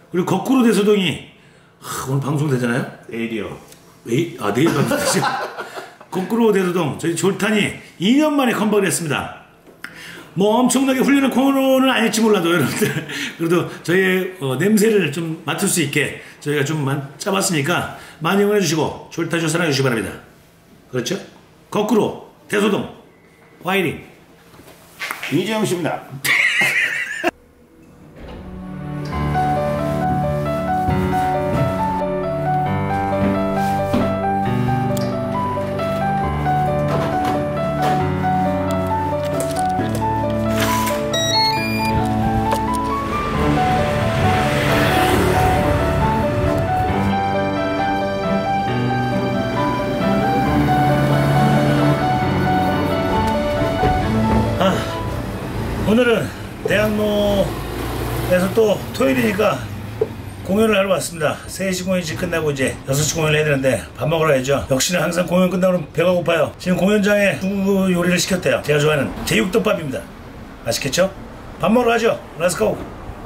그리고 거꾸로 대소동이 오늘 방송 되잖아요? 내일이요. 내일 방송 되죠? 거꾸로 대소동 저희 졸탄이 2년 만에 컴백을 했습니다. 뭐 엄청나게 훌륭한 코너는 아닐지 몰라도 여러분들 그래도 저희의 냄새를 좀 맡을 수 있게 저희가 좀 짜봤으니까 많이 응원해 주시고 졸탄쇼 사랑해 주시기 바랍니다. 그렇죠? 거꾸로 대소동 화이팅 이재영 씨입니다. 오늘은 대학로에서 또 토요일이니까 공연을 하러 왔습니다. 3시 공연이 끝나고 이제 6시 공연을 해야 되는데 밥 먹으러 가야죠. 역시나 항상 공연 끝나면 배가 고파요. 지금 공연장에 중국 요리를 시켰대요. 제가 좋아하는 제육덮밥입니다. 맛있겠죠? 밥 먹으러 가죠. 렛츠고.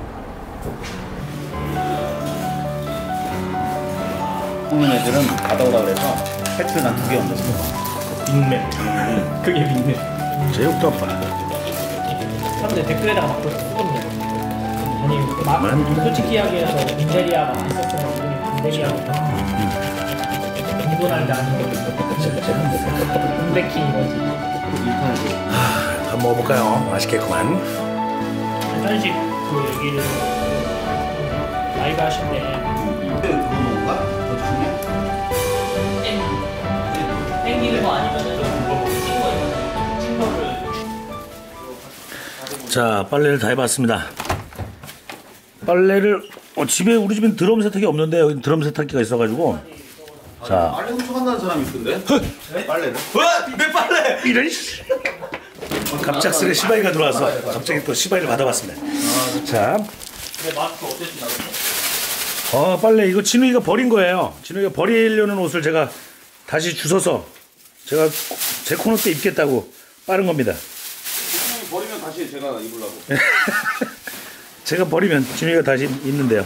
오는 애들은 받아오라 그래서 패트를 난 2개 얹었어. 빅맥. 그게 빅맥. 제육덮밥. 사람들 댓글에다가 막 쓰거든요. 아니, 솔직히 이야기해서 빈대리아가 맛있었으면 빈대리아가 일본할 때 아닌 게 빈백킹 이거지. 밥 먹어볼까요? 맛있겠구만. 한식 그 얘기를 라이브 하실 때 그거 먹을까? 더 중에? 땡기는 거 아니면은 친거를 자, 빨래를 다 해봤습니다. 빨래를 집에 우리 집엔 드럼 세탁기 없는데 여기 드럼 세탁기가 있어가지고 자 빨래 훔쳐간다는 사람이 있던데? 빨래를? 내 빨래! 이런 갑작스레 시바이가 들어와서 갑자기 또 시바이를 받아봤습니다. 자, 마스크 어땠나요? 빨래 이거 진우이가 버린 거예요. 진우이가 버리려는 옷을 제가 다시 주워서 제가 제 코너 때 입겠다고 빠른 겁니다. 버리면 다시 제가 입으려고. 제가 버리면 진우이가 다시 입는데요.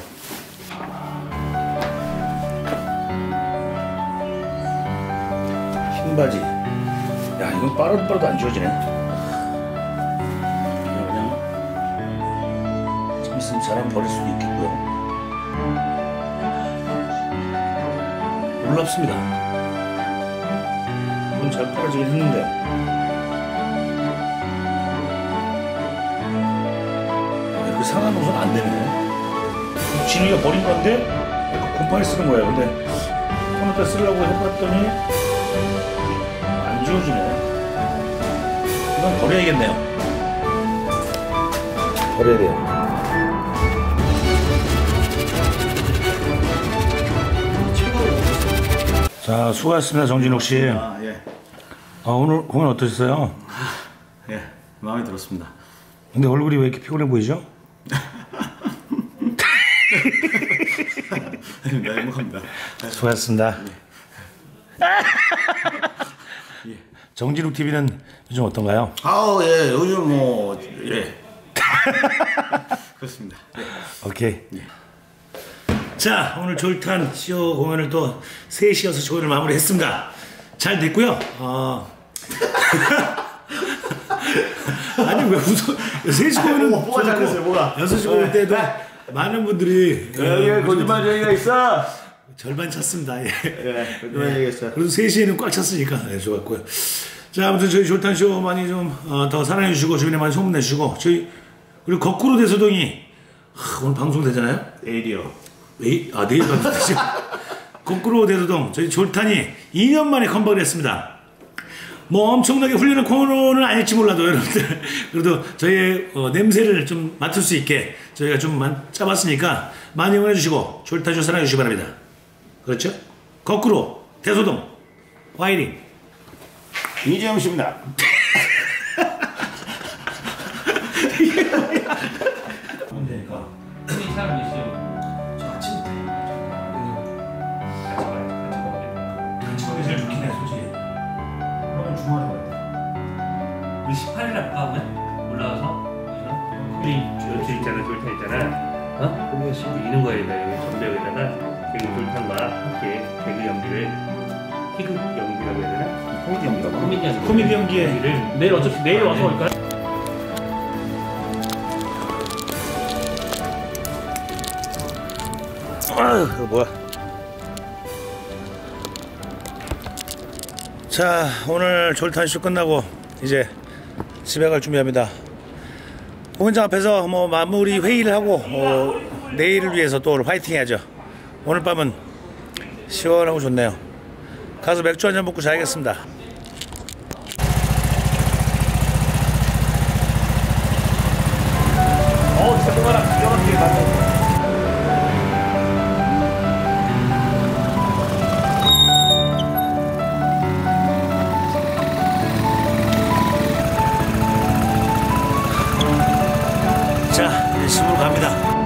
흰 바지. 야, 이건 빨아도 안 지워지네. 그냥 좀 있으면 사람 버릴 수도 있겠고요. 놀랍습니다. 이건 잘 빨아지긴 했는데 이렇게 상한 옷은 안 되네. 진우이가 버린 건데 약간 곰팡이 쓰는 거예요. 근데 코너 때 쓰려고 해봤더니 안 지워지네. 이건 버려야겠네요. 버려야 돼요. 자, 수고하셨습니다, 정진욱 씨. 아, 예. 오늘 공연 어떠셨어요? 예, 마음에 들었습니다. 근데 얼굴이 왜 이렇게 피곤해 보이죠? 네, 행복합니다. 수고하셨습니다. 예. 정진욱 TV는 요즘 어떤가요? 예, 요즘 뭐, 예. 그렇습니다. 예. 오케이. 예. 자, 오늘 졸탄 쇼 공연을 또 3시, 6시 공연을 마무리했습니다. 잘 됐고요. 아니, 왜 웃어? 3시 공연은 뭐가 잘 됐어요, 뭐가? 6시 공연 때도 많은 분들이 여기 거짓말 저희가 있어. 절반 찼습니다. 예. 예, 거짓말 저희가 있어. 그래도 3시에는 꽉 찼으니까 좋았고요. 자, 아무튼 저희 졸탄 쇼 많이 좀 더 사랑해 주시고 주변에 많이 소문내 주시고 저희 그리고 거꾸로 대소동이 오늘 방송 되잖아요? 내일이요. 내일 방송 되죠? 거꾸로 대소동 저희 졸탄이 2년 만에 컴백을 했습니다. 뭐 엄청나게 훌륭한 코너는 아닐지 몰라도 여러분들 그래도 저희의 냄새를 좀 맡을 수 있게 저희가 좀 짜봤으니까 많이 응원해 주시고 졸탄쇼 사랑해 주시기 바랍니다. 그렇죠? 거꾸로 대소동 화이팅 이재영 씨입니다. 우리 사람 있어요. 저 아침 같이 먹기 제일 좋긴 해 솔직히. 그러면 중요한 것 같아. 우리 18일날 가면 올라가서 우리 있잖아, 졸타 있잖아. 어? 거기가 있는 거야. 저희가 전대에다가 개그 돌탄과 함께 개그 연기를 희극 연기라고 해야 되나? 코미디 연기라고. 코미디 연기에 연기를 내일 어차피 내일 와서 올까요? 아유, 이거 뭐야? 자, 오늘 졸탄쇼 끝나고 이제 집에 갈 준비합니다. 공연장 앞에서 뭐 마무리 회의를 하고 내일을 위해서 또 파이팅 해야죠. 오늘 밤은 시원하고 좋네요. 가서 맥주 한잔 먹고 자야겠습니다. 제동아랑 기가 막히게 가서 자, 이제 집으로 갑니다.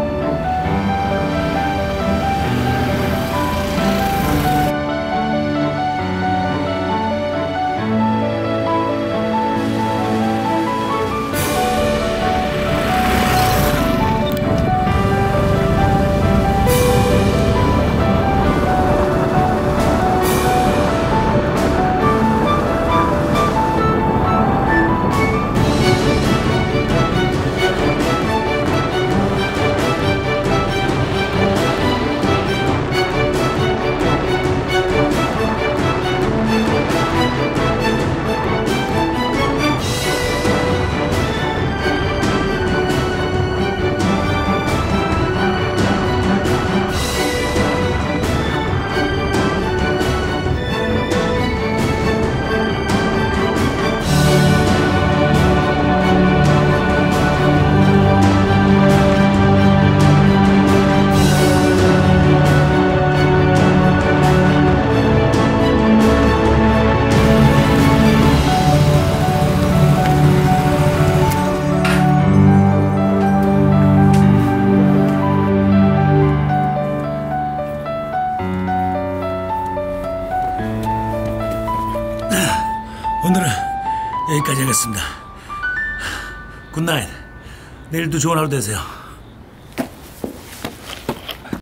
오늘은 여기까지 하겠습니다. 굿나잇. 내일도 좋은 하루 되세요.